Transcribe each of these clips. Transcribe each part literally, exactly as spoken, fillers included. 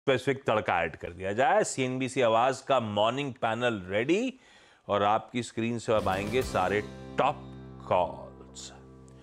Specific तड़का add कर दिया जाए। सीएनबीसी आवाज का मॉर्निंग पैनल रेडी और आपकी स्क्रीन से अब आएंगे सारे top calls.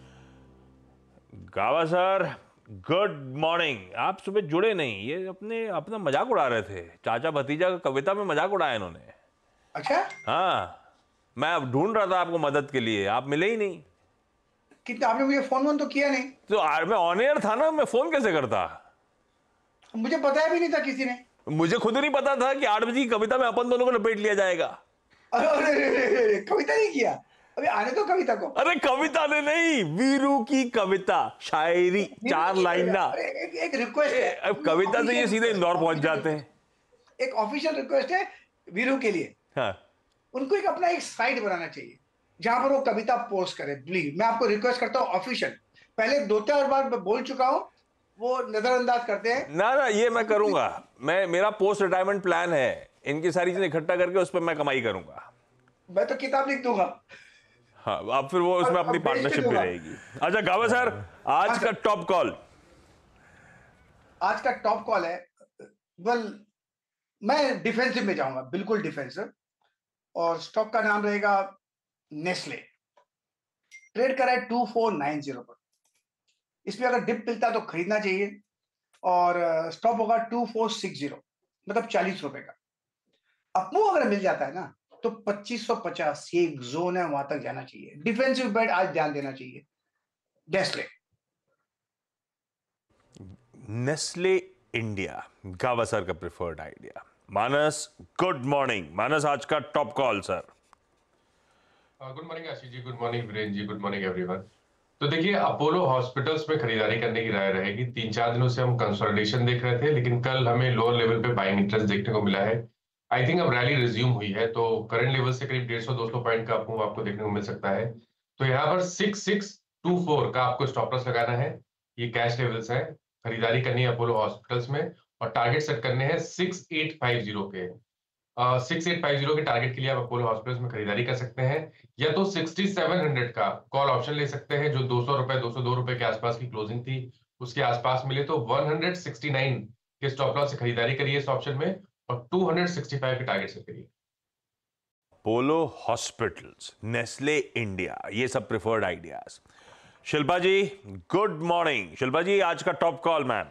Gaba sir, good morning. आप सुबह जुड़े नहीं, ये अपने अपना मजाक उड़ा रहे थे। चाचा भतीजा का कविता में मजाक उड़ाया इन्होंने। अच्छा, हाँ, मैं अब ढूंढ रहा था आपको मदद के लिए, आप मिले ही नहीं। कितना आपने मुझे फोन वोन तो किया नहीं। तो मैं ऑन एयर था ना, मैं फोन कैसे करता? मुझे बताया भी नहीं था किसी ने। मुझे खुद नहीं पता था कि आठ बजे की कविता में अपन दोनों को लपेट लिया जाएगा। अरे अरे, अरे, अरे, कविता नहीं किया अभी, आने दो कविता को। अरे कविता ने नहीं, वीरू की कविता, शायरी, चार लाइन ना। अरे एक, एक रिक्वेस्ट है। अब कविता से ये सीधे इंदौर पहुंच जाते हैं। एक ऑफिशियल रिक्वेस्ट है वीरू के लिए। हाँ। उनको एक अपना एक साइट बनाना चाहिए जहां पर वो कविता पोस्ट करे। प्लीज, मैं आपको रिक्वेस्ट करता हूँ ऑफिशियल। पहले दो चार बार मैं बोल चुका हूँ, वो नजरअंदाज करते हैं। ना ना, ये मैं करूंगा। मैं, मेरा पोस्ट रिटायरमेंट प्लान है, इनकी सारी चीजें इकट्ठा करके उस पर मैं कमाई करूंगा। मैं तो किताब लिख दूंगा। हाँ, अब फिर वो उसमें अपनी पार्टनरशिप भी रहेगी। अच्छा गावा सर, आज हाँ, का टॉप कॉल। आज का टॉप कॉल है, वेल मैं डिफेंसिव में जाऊंगा, बिल्कुल डिफेंसिव। और स्टॉक का नाम रहेगा नेस्ले। ट्रेड करा है टू फोर नाइन जीरो पर। इसमें अगर डिप मिलता तो खरीदना चाहिए। और स्टॉप होगा टू फोर सिक्स जीरो, मतलब चालीस रुपए का। अपमूव अगर मिल जाता है ना तो पच्चीस सौ पचास, ये एक जोन है, वहां तक जाना चाहिए। डिफेंसिव बेट आज ध्यान देना चाहिए। Nestle. Nestle India, Gaba sir का preferred idea. Manas, good morning. Manas, आज का top call sir. Good morning Ashish ji, good morning Viren ji, good morning everyone. तो देखिए, अपोलो हॉस्पिटल्स में खरीदारी करने की राय रहेगी। तीन चार दिनों से हम कंसोलिडेशन देख रहे थे, लेकिन कल हमें लोअर लेवल पे बाइंग इंटरेस्ट देखने को मिला है। आई थिंक अब रैली रिज्यूम हुई है, तो करंट लेवल से करीब डेढ़ सौ दो सौ पॉइंट का आपको आपको देखने को मिल सकता है। तो यहाँ पर सिक्स सिक्स टू फोर का आपको स्टॉप लॉस लगाना है। ये कैश लेवल्स है, खरीदारी करनी है अपोलो हॉस्पिटल्स में, और टारगेट सेट करने हैं सिक्स एट फाइव जीरो के। सिक्स एट फाइव जीरो के टारगेट के लिए आप अपोलो हॉस्पिटल्स में खरीदारी कर सकते हैं, या तो सिक्सटी सेवन हंड्रेड का कॉल ऑप्शन ले सकते हैं, जो दो सौ रुपए दो सौ दो रुपए के आसपास की क्लोजिंग थी, उसके आसपास मिले तो वन सिक्सटी नाइन के स्टॉप लॉस से खरीदारी करिए इस ऑप्शन में, और टू सिक्सटी फाइव के टारगेट से करिए। अपोलो हॉस्पिटल्स, नेस्ले इंडिया, ये सब preferred ideas. Shilpa ji, good morning. Shilpa ji, आज का top call ma'am.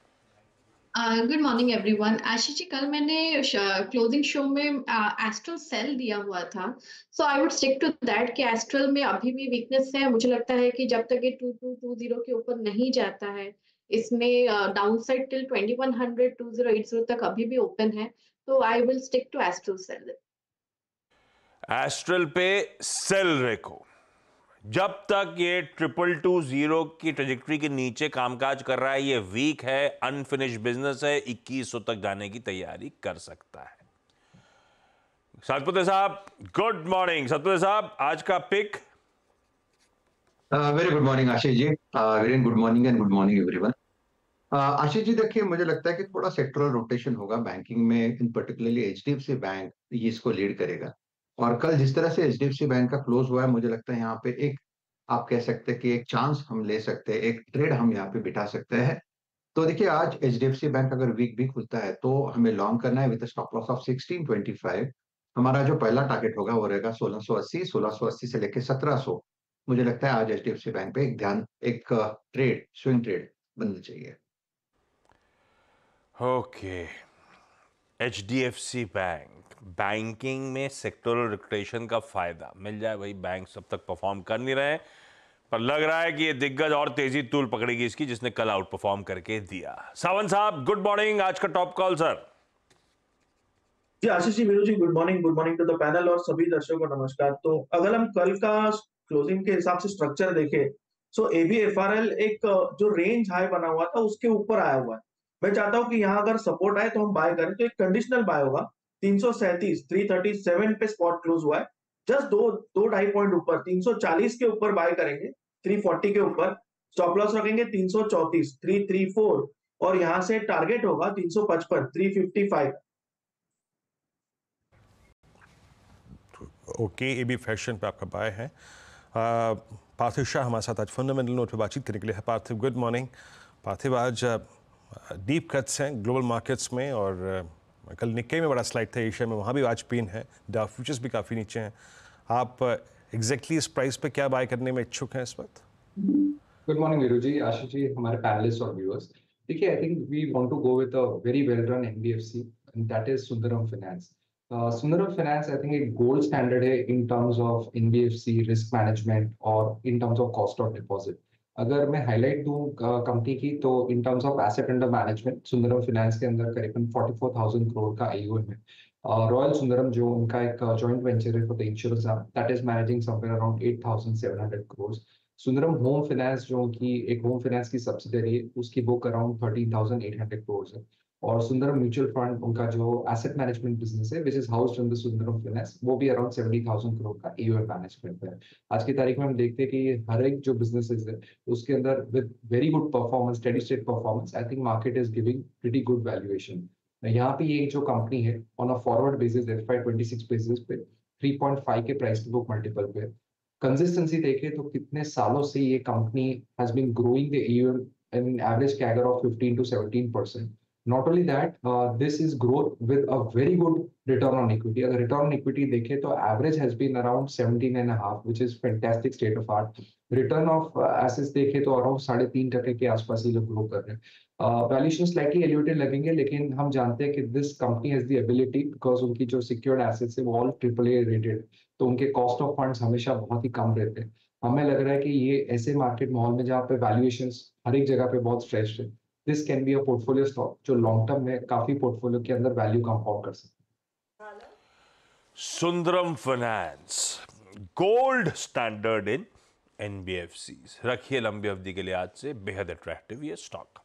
Good morning everyone. Ashish ji, कल मैंने क्लोजिंग शो में एस्ट्रल सेल दिया हुआ था, so I would stick to that कि एस्ट्रल में अभी भी वीकनेस है। मुझे लगता है कि जब तक ये टू टू टू जीरो के ऊपर नहीं जाता है, इसमें downside till twenty one hundred two zero eight zero तक अभी भी ओपन है, तो I will stick to Astral sell. Astral पे सेल रेखो, जब तक ये ट्रिपल टू जीरो की ट्रेजेक्टरी के नीचे कामकाज कर रहा है, ये वीक है, अनफिनिश्ड बिजनेस है, इक्कीस सौ तक जाने की तैयारी कर सकता है। सतपुते साहब, गुड मॉर्निंग। सतपुते साहब, आज का pick. Very good morning Ashish ji, very good morning and good morning everyone. Ashish ji, देखिए मुझे लगता है कि थोड़ा सेक्टरल रोटेशन होगा बैंकिंग में, इन पर्टिकुलरली एचडीएफसी बैंक ये इसको लीड करेगा। और कल जिस तरह से एचडीएफसी बैंक का क्लोज हुआ है, मुझे लगता है यहाँ पे एक, आप कह सकते हैं कि एक चांस हम ले सकते हैं, एक ट्रेड हम यहाँ पे बिठा सकते हैं। तो देखिए, आज एचडीएफसी बैंक अगर वीक भी खुलता है तो हमें लॉन्ग करना है with stop loss of sixteen twenty five. हमारा जो पहला टारगेट होगा वो रहेगा सोलह सौ अस्सी, सोलह सौ अस्सी से लेकर सत्रह सौ। मुझे लगता है आज एचडीएफसी बैंक पे एक ध्यान, एक ट्रेड, स्विंग ट्रेड बनना चाहिए। ओके, एचडीएफसी बैंक, बैंकिंग में सेक्टोरल रोटेशन का फायदा मिल जाए। भाई बैंक सब तक परफॉर्म कर नहीं रहे, पर लग रहा है कि ये दिग्गज और तेजी तूल पकड़ेगी इसकी, जिसने कल आउट परफॉर्म करके दिया। सावंत साहब, गुड मॉर्निंग। आज का टॉप कॉल सर। जी Ashish ji, Veeru ji, good morning. Good morning to the panel और सभी दर्शकों को नमस्कार। तो अगर हम कल का क्लोजिंग के हिसाब से स्ट्रक्चर देखें, सो एबीएफआरएल एक जो रेंज हाई बना हुआ था उसके ऊपर आया हुआ है। मैं चाहता हूं कि यहाँ अगर सपोर्ट आए तो हम बाय करें, तो एक कंडीशनल बाय होगा। तीन सौ सैंतीस, तीन सौ सैंतीस पे स्पॉट क्लोज हुआ है, जस्ट दो दो ढाई पॉइंट ऊपर तीन सौ चालीस के ऊपर बाय करेंगे, तीन सौ चालीस के ऊपर स्टॉप लॉस रखेंगे तीन सौ चौंतीस, तीन सौ चौंतीस, और यहां से टारगेट होगा तीन सौ पचपन, तीन सौ पचपन। ओके, एबी फैशन पे आपका बाय है। पार्थिव शाह हमारे साथ आज फंडामेंटल नोट पे बातचीत करने के लिए है। पार्थिव, गुड मॉर्निंग। पार्थिव, आज डीप कट्स हैं ग्लोबल मार्केट्स में, और कल निक्के में बड़ा स्लाइड था एशिया में, वहाँ भी आज पेन है, डाउ फ्यूचर्स भी काफ़ी नीचे हैं। आप एग्जैक्टली exactly इस प्राइस पे क्या बाय करने में इच्छुक हैं इस वक्त? गुड मॉर्निंग वीरू जी, आशीष जी, हमारे पैनलिस्ट और व्यूअर्स। देखिए, I think we want to go with a very well run NBFC and that is Sundaram finance. Sundaram finance I think एक गोल्ड स्टैंडर्ड है in terms of NBFC risk management और in terms of cost of deposit. अगर मैं highlight दूं company की, तो in terms of asset under management Sundaram finance के अंदर करीबन फोर्टी फोर थाउजेंड करोड़ का आईओएम है। रॉयल uh, सुंदरम जो उनका एक जॉइंट वेंचर है for the insurance that is managing somewhere around eight thousand seven hundred crore. Sundaram home finance जो की एक होम फाइनेंस की सब्सिडरी है, उसकी book around thirteen thousand eight hundred crore है। और सुंदरम म्यूचुअल फंड उनका जो एसेट मैनेजमेंट बिजनेस है which is housed in the Sundaram finance, वो भी अराउंड सेवेंटी थाउजेंड करोड़ का एयूएम मैनेजमेंट है। आज की तारीख में हम देखते हैं कि हर एक जो बिजनेसेस है उसके अंदर with very good performance, steady state performance, I think market is giving pretty good valuation. यहाँ पे ये जो कंपनी है on a forward basis F I twenty six basis पे थ्री पॉइंट फाइव के प्राइस टू बुक मल्टीपल पे consistency देखें तो कितने सालों से ये company has been growing the AUM in average CAGR of fifteen to seventeen percent. Not only that, uh, this is growth with a very good return on equity. अगर return on equity देखें तो average has been around seventeen and a half, which is fantastic state of art. Return of uh, assets देखें तो around साढ़े तीन टके के आसपास ये लोग grow कर रहे हैं। वैल्यूएशन स्लाइटली एलिवेटेड लगेंगे, लेकिन हम जानते हैं कि this company has the ability, because उनकी जो सिक्योर्ड एसेट्स है वो ऑल ट्रिपल ए रेटेड, तो उनके कॉस्ट ऑफ फंड्स हमेशा बहुत ही कम रहते हैं। हमें लग रहा है कि ये ऐसे मार्केट माहौल में जहाँ पे वैल्यूएशंस हर एक जगह पे बहुत स्ट्रेच्ड है, this can be a portfolio stock जो लॉन्ग टर्म में काफी पोर्टफोलियो के अंदर वैल्यू कंपाउंड कर सकते हैं। Sundaram finance gold standard in NBFC, रखिए लंबी अवधि के लिए आज से बेहद अट्रैक्टिव ये स्टॉक।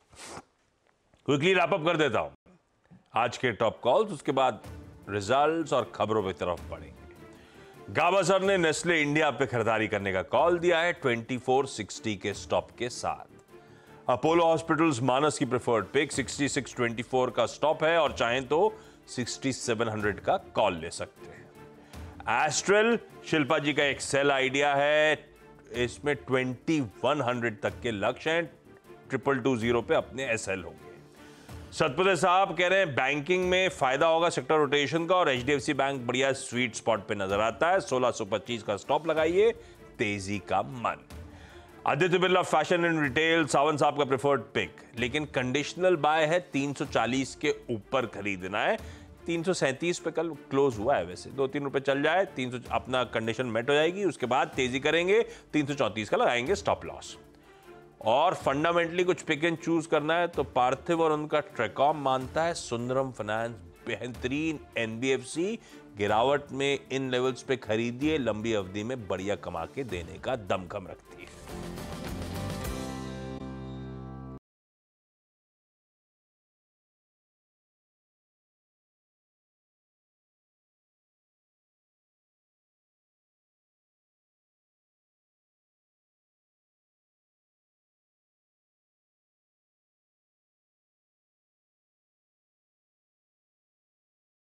क्विकली रैप अप कर देता हूं आज के टॉप कॉल्स, उसके बाद रिजल्ट्स और खबरों की तरफ बढ़ेंगे। गाबा सर ने नेस्ले इंडिया पे खरीदारी करने का कॉल दिया है ट्वेंटी फोर सिक्सटी के स्टॉप के साथ। अपोलो हॉस्पिटल्स मानस की preferred pick sixty six twenty four का स्टॉप है और चाहें तो सिक्सटी सेवन हंड्रेड का कॉल ले सकते हैं। एस्ट्रल शिल्पा जी का एक सेल आइडिया है, इसमें ट्वेंटी वन हंड्रेड तक के लक्ष्य हैं, ट्रिपल टू जीरो पे अपने एसएल होंगे। सतपथे साहब कह रहे हैं बैंकिंग में फायदा होगा सेक्टर रोटेशन का और एचडीएफसी बैंक बढ़िया स्वीट स्पॉट पे नजर आता है, सोलह सौ पच्चीस का स्टॉप लगाइए, तेजी का मन। Aditya Birla fashion and retail Sawan साहब का प्रेफर्ड पिक, लेकिन कंडीशनल बाय है, तीन सौ चालीस के ऊपर खरीदना है। तीन सौ सैंतीस पे कल क्लोज हुआ है, वैसे दो तीन रुपए चल जाए तीन सौ अपना कंडीशन मेट हो जाएगी, उसके बाद तेजी करेंगे, तीन सौ चौंतीस का लगाएंगे स्टॉप लॉस। और फंडामेंटली कुछ पिक एंड चूज करना है तो पार्थिव और उनका ट्रेकॉम मानता है सुंदरम फाइनेंस बेहतरीन एनबीएफसी, गिरावट में इन लेवल्स पे खरीदिए, लंबी अवधि में बढ़िया कमा के देने का दमखम रखती है।